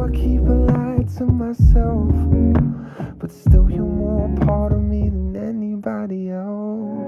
I keep a lie to myself, but still you're more a part of me than anybody else.